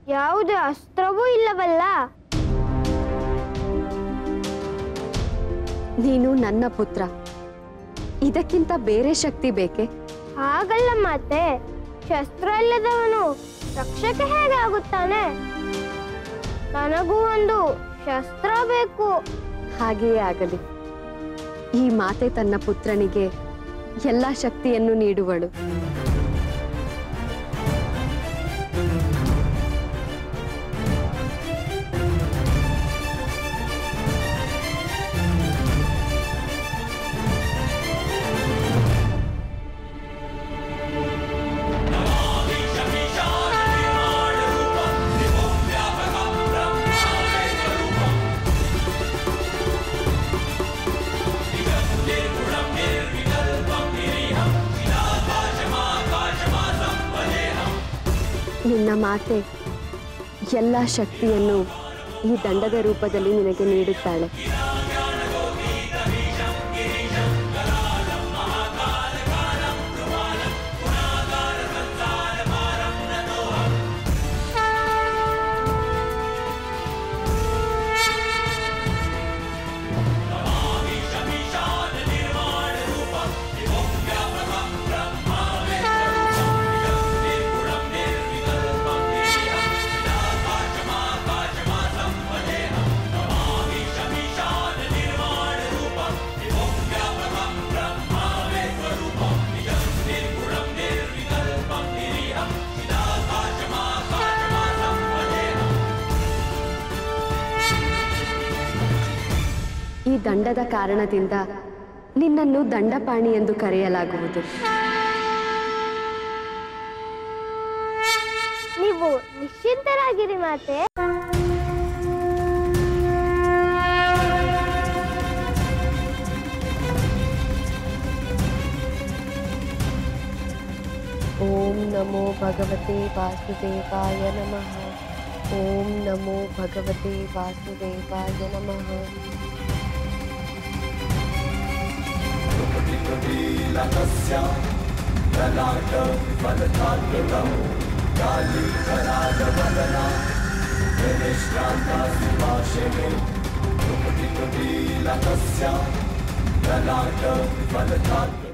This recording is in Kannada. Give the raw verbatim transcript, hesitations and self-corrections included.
ಯಾವುದೇ ಅಸ್ತ್ರವೂ ಇಲ್ಲವಲ್ಲ. ನೀನು ನನ್ನ ಪುತ್ರ, ಇದಕ್ಕಿಂತ ಬೇರೆ ಶಕ್ತಿ ಬೇಕೆ? ಹಾಗಲ್ಲ ಮಾತೆ, ಶಸ್ತ್ರ ಇಲ್ಲದವನು ರಕ್ಷಕ ಹೇಗೆ ಆಗುತ್ತಾನೆ? ನನಗೂ ಒಂದು ಶಸ್ತ್ರ ಬೇಕು. ಹಾಗೆಯೇ ಆಗಲಿ. ಈ ಮಾತೆ ತನ್ನ ಪುತ್ರನಿಗೆ ಎಲ್ಲ ಶಕ್ತಿಯನ್ನು ನೀಡುವಳು. ನಿನ್ನ ಮಾತೆ ಎಲ್ಲ ಶಕ್ತಿಯನ್ನು ಈ ದಂಡದ ರೂಪದಲ್ಲಿ ನಿನಗೆ ನೀಡುತ್ತಾಳೆ. ಈ ದಂಡದ ಕಾರಣದಿಂದ ನಿನ್ನನ್ನು ದಂಡಪಾಣಿ ಎಂದು ಕರೆಯಲಾಗುವುದು. ನೀವು ನಿಶ್ಚಿಂತರಾಗಿರಿ ಮಾತೆ. ಓಂ ನಮೋ ಭಗವತೆ ವಾಸುದೇವಾಯ ನಮಃ. ಓಂ ನಮೋ ಭಗವತೆ ವಾಸುದೇವಾಯ ನಮಃ. काली करालवदना विश्रान्ता शिवाशिवे कुटिकुटीलकस्य ललाट फलकात्